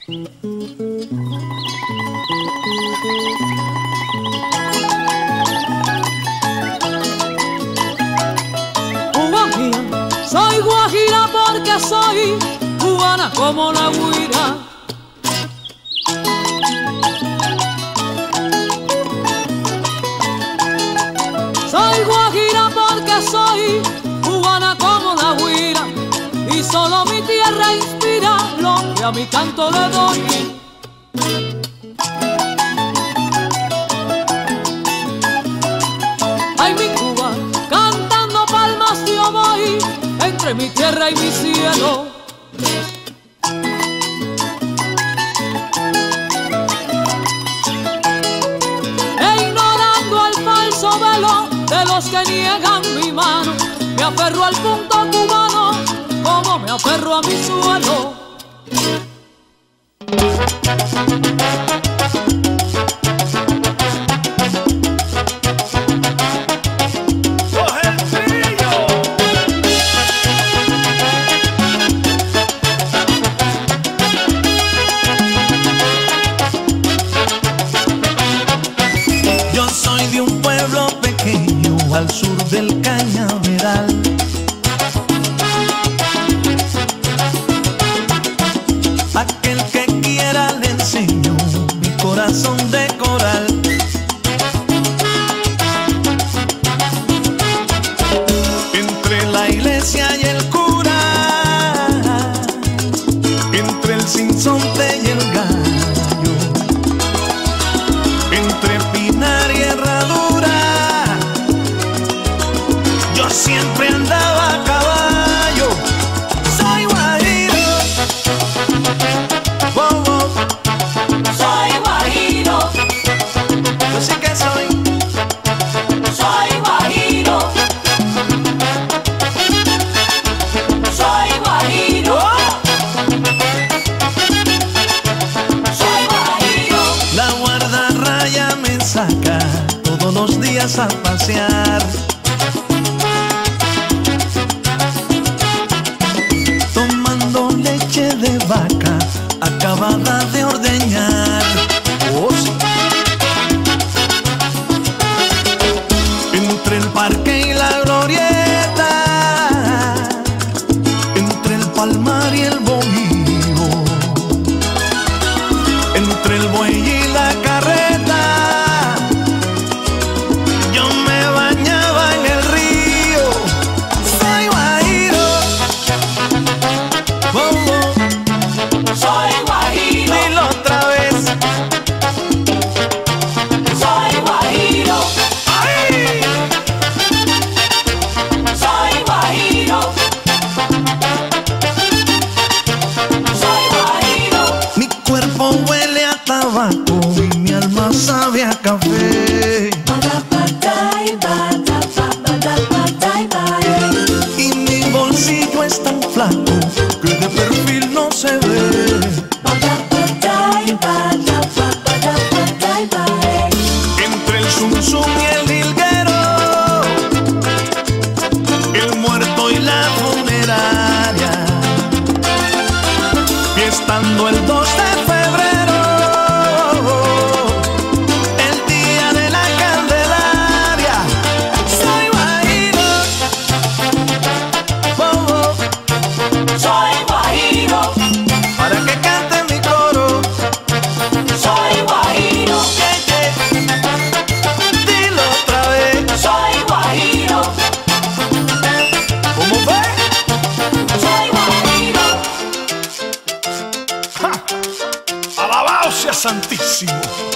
Cuba mía, soy guajira porque soy cubana como la guira. Soy guajira porque soy cubana como la guira, y solo mi tierra inspira lo que a mi canto le doy. Ay, mi Cuba, cantando palmas yo voy entre mi tierra y mi cielo. E ignorando el falso velo de los que niegan mi mano, me aferro al punto cubano como me aferro a mi suelo. Yo soy de un pueblo pequeño al sur del Cañaveral. Aquel que quiera le enseño mi corazón de coral. Entre la iglesia y el cura, entre el sinsonte y el gallo, entre pinar y herradura, yo siempre andaba a caballo. Soy guajiro, oh, oh. Soy guajiro, Yo sí que soy. soy guajiro, soy guajiro, soy guajiro. La guardarraya me saca todos los días a pasear, tomando leche de vaca acabada de ordeñar. Oh, sí. Entre el parque y la glorieta, entre el palmar y el bohío, entre el buey y la carreta, yo me bañaba en el río. Soy guajiro, oh, oh. Soy guajiro, Dilo otra vez. soy guajiro, ¡Ay! soy guajiro, soy guajiro. Mi cuerpo huele a tabaco y mi alma sabe a café. Y mi bolsillo es tan flaco que de perfil no se ve. Entre el zum zum y el jilguero, el muerto y la funeraria, fiestando el 2 de febrero, el día de la Candelaria. Soy guajiro, oh, oh. Soy guajiro, Para que cante mi coro. soy guajiro, Yeah, yeah. Dilo otra vez. soy guajiro, ¿Cómo fue? soy guajiro. ¡Ja! Alabado sea Santísimo.